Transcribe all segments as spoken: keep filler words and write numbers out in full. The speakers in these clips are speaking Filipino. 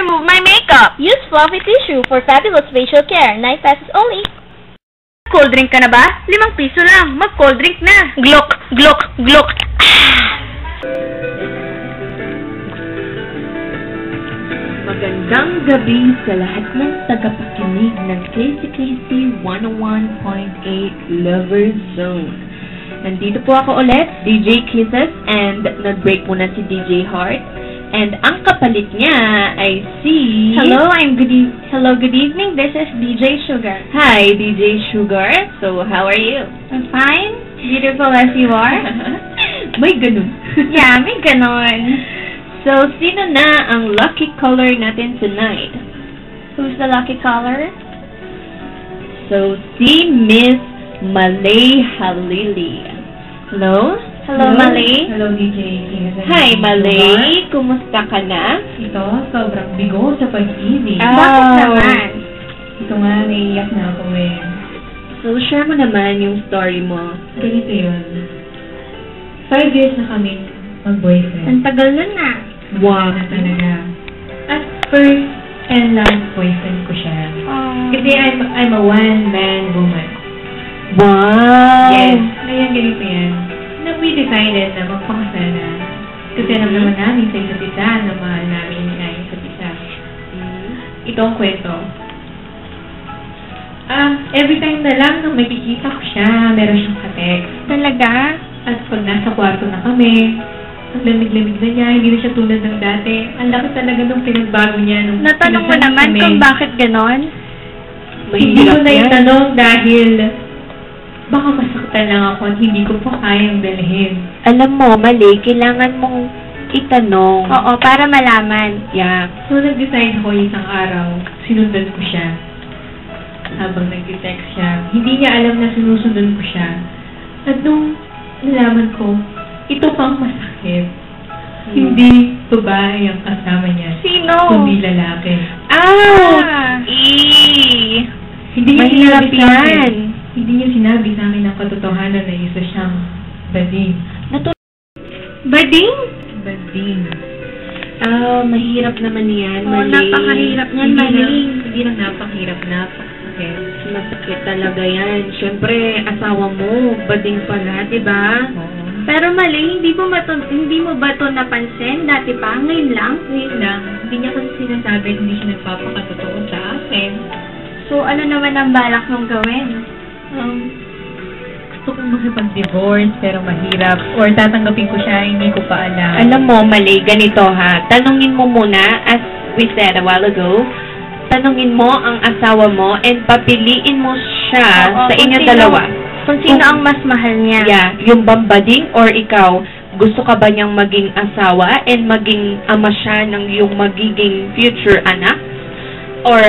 remove my makeup. Use fluffy tissue for fabulous facial care. nine pesos only. Cold drink ka na ba? Limang piso lang. Mag-cold drink na. Glok, glok, glok. Magandang gabi sa lahat ng tagapakinig ng K C K C one oh one point eight Lover Zone. Nandito po ako ulit, D J Kisses, and nag-break muna si D J Heart. And ang kapalit niya ay si... Hello, I'm good e Hello, good evening. This is D J Sugar. Hi, D J Sugar. So, how are you? I'm fine. Beautiful as you are. May ganun. Yeah, may ganon. So, sino na ang lucky caller natin tonight? Who's the lucky caller? So, si Miss Malay Halili. Hello? Hello, Malay. Hello, D J. Hi, Malay. Kumusta ka na? Ito, sobrang bigo sa pag-ibig. Ah. Bakit Oh. naman? Ito nga, naiiyak na ako eh. So, share mo naman yung story mo. Ganito yun. Five years na kami mag-boyfriend. Ang tagal nun na. Wow. Na talaga. At first and last boyfriend ko siya. Oh. Kasi I'm, I'm a one-man woman. Wow. Yes. Ngayon, ganito yan. Na we decided na magpakasal na. Kasi alam naman namin sa isa't isa na mahal namin na isa't isa. Ito ang kwento. Ah, every time na lang nung makikita ko siya, meron siyang ka-text. Talaga? At pag nasa kwarto na kami, ang lamig-lamig na niya, hindi na siya tulad ng dati. Ang laki talaga nung pinagbago niya. Nung Natanong mo pinasal naman kami. kung bakit ganon? Hindi ko Mahirap na yan. itanong dahil baka masaktan lang ako at hindi ko pa kayang dalhin. Alam mo, Malay, kailangan mong itanong. Oo, para malaman. Yeah. So, nag-decide ako isang araw, sinundan ko siya. Habang nag-text siya, hindi niya alam na sinusundan ko siya. At nung nalaman ko, ito pang masakit. Hmm. Hindi babae ang kasama niya. Sino? Kundi lalaki. Ah! Eee! Hindi niya Mahirap sinabi sa akin. yan. Hindi niya sinabi sa akin ang katotohanan na isa siyang bading. Natu- Bading? Bading. Ah, mahirap naman yan, Oo, Malay. napakahirap niyan, Hindi Malay. lang- Hindi lang napakahirap, napakasakit. Masakit talaga yan. Siyempre, asawa mo, bading pala, di ba? Oo. Pero Malay, hindi mo, mato hindi mo ba ito napansin? Dati pa? Ngayon lang? Ngayon lang, hindi niya kasi sinasabi, hindi siya nagpapakatotoo sa akin. So, ano naman ang balak mong gawin? Um, gusto kong makipag-divorce, pero mahirap. Or tatanggapin ko siya, hindi ko pa alam. Alam mo, Malay, ganito ha. Tanungin mo muna, as we said a while ago, tanungin mo ang asawa mo and papiliin mo siya Oo, sa kung inyo sino- dalawa. Kung sino ang mas mahal niya? Yeah, yung bambading or ikaw, gusto ka ba niyang maging asawa and maging ama siya ng iyong magiging future anak? Or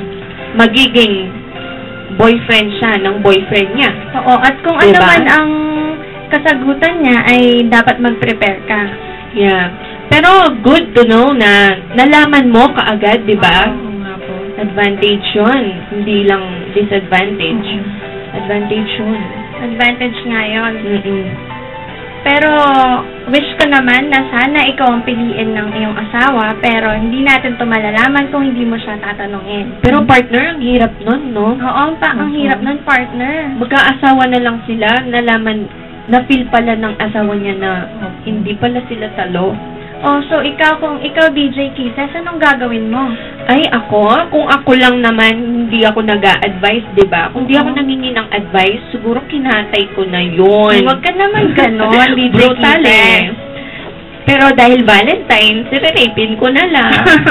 magiging boyfriend siya ng boyfriend niya? Oo, at kung ano Diba? man ang kasagutan niya ay dapat mag-prepare ka. Yeah. Pero good to know na nalaman mo kaagad, di ba? Oo nga po. Advantage yun, hindi lang disadvantage. Advantage yun. Advantage nga yun. Mm-mm. Pero, wish ko naman na sana ikaw ang piliin ng iyong asawa, pero hindi natin to malalaman kung hindi mo siya tatanungin. Pero partner, ang hirap nun, no? Oo, pa, ang Oo. hirap nun, partner. Magkaasawa na lang sila, nalaman, na-feel pala ng asawa niya na hindi pala sila talo. Oh, so ikaw, kung ikaw D J Kisses, anong gagawin mo? Ay, ako? Kung ako lang naman, hindi ako nag-a-advise, di ba? Kung di ako nangingi ng advice, siguro kinatay ko na yun. Huwag ka naman ganon, D J Brutal eh. Kisses. Pero dahil Valentine's, sirerapin ko na lang.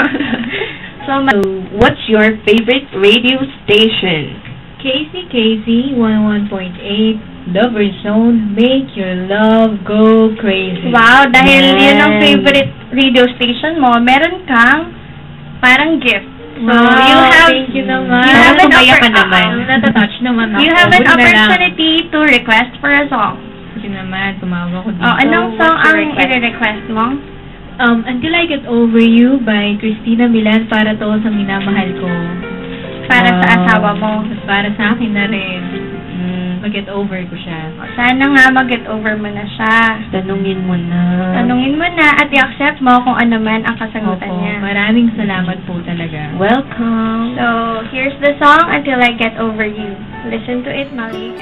So, ma- So, what's your favorite radio station? K C K C one oh one point eight Lover Zone, make your love go crazy. wow, dahil Yan. yun ang favorite radio station mo, meron kang parang gift. So, Wow, you have, thank you naman. You have an, Sumaya ka oppor- naman. uh, Natatouch naman ako. you have an Buti na lang. opportunity to request for a song. Kasi naman, tumawag ko dito. Oh, anong song what's your ang request? i-request mo? Um, Until I Get Over You by Christina Milan, para to sa minamahal ko. Para sa Wow. asawa mo. Para sa akin na rin. Mm, mag-get over ko siya. Sana nga mag-get over mo na siya. Tanungin mo na. Tanungin mo na at i-accept mo kung ano man ang kasagutan Opo, niya. maraming salamat po talaga. Welcome. So, here's the song, Until I Get Over You. Listen to it, Mali.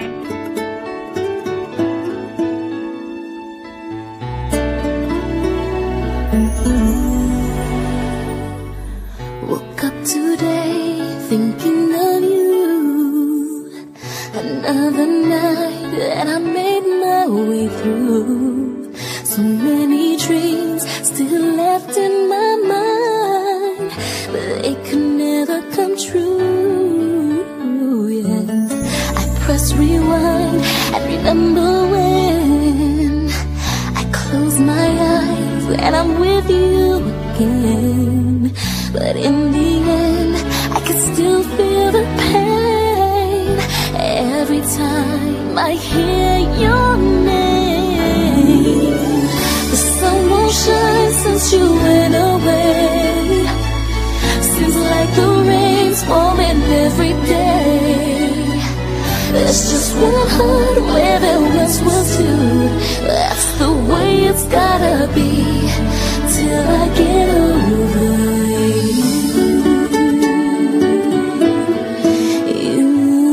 Woke up today thinking of you. Another night that I made my way through. So many dreams still left in my mind, but they could never come true. Yes, I press rewind and remember when I close my eyes and I'm with you again. But in the end, I can still feel the pain every time I hear your name. The sun won't shine since you went away. Seems like the rain's falling every day. There's just one heart where there once was two. That's the way it's gotta be till I get over you. You.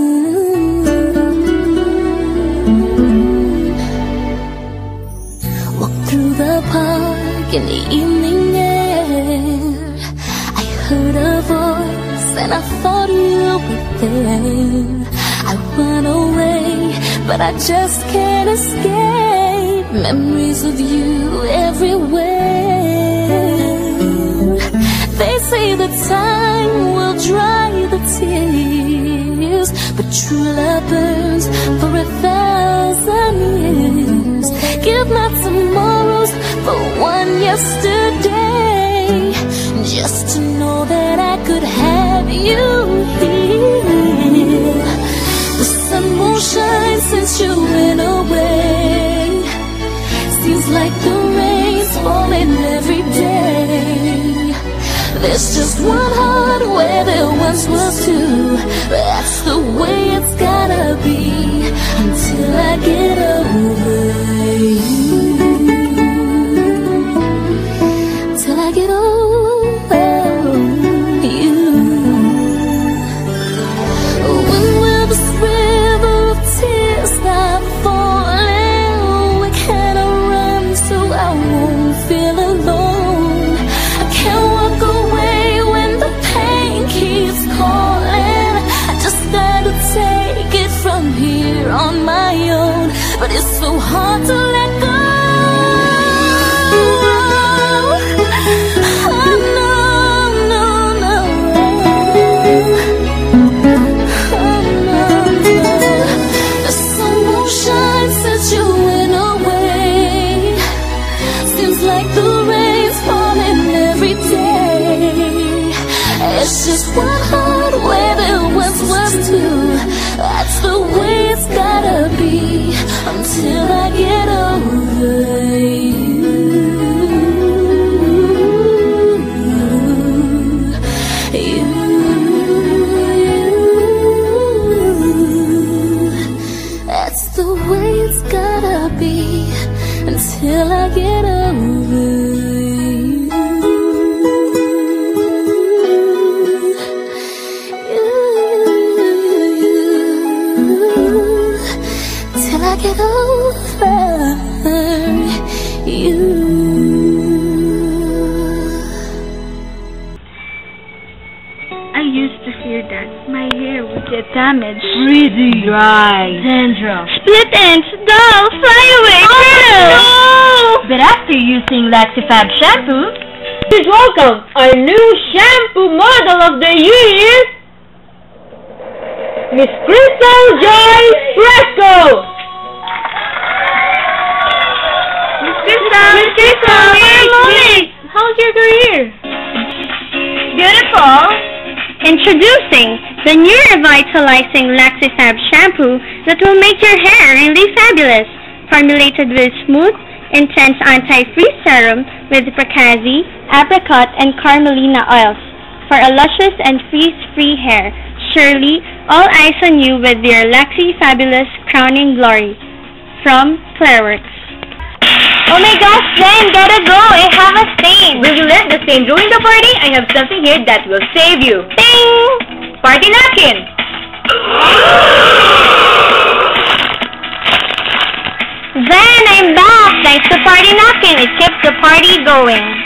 Walk through the park in the evening air. I heard a voice and I thought you were there. I run away, but I just can't escape memories of you everywhere. They say that time will dry the tears, but true love burns for a thousand years. Give my tomorrows for one yesterday, just to know that I could have you here. The sun won't shine since you went away. Seems like the rain's falling every day. There's just one heart where there once was two. That's the way it's gotta be until I get over you. Till I get over you. When will this river of tears stop falling? Where can I run so I won't feel alone? I can't walk away when the pain keeps calling. I just gotta take it from here on my own, but it's so hard to let go. Oh, no, no, no. Oh, no, no. The sun won't shine since you went away. Seems like the rain's falling every day. It's just one heart where there once was two. That's the way it's gotta be until I get over you. You, you. That's the way it's gotta be until I get over you. Till I get over you. I used to fear that my hair would get damaged. Really dry. Sandra. Split ends! Doll! Fly away! Oh, no! But after using Laxifab shampoo, please welcome our new shampoo model of the year, Miss Crystal Joy Fresco! Miss Crystal! Miss Crystal! Hey, how's your career? Beautiful! Introducing the new revitalizing Laxifab shampoo that will make your hair really fabulous. Formulated with smooth, intense anti-freeze serum with Pracazi, apricot, and Carmelina oils for a luscious and freeze-free hair. Surely, All eyes on you with your Lexi Fabulous Crowning Glory. From Clairworks. Oh my gosh, Jen, gotta go. I have a stain. Will you let the stain ruin the party? I have something here that will save you. Ding! Party napkin! Jen, I'm back. Thanks to Party Napkin, it kept the party going.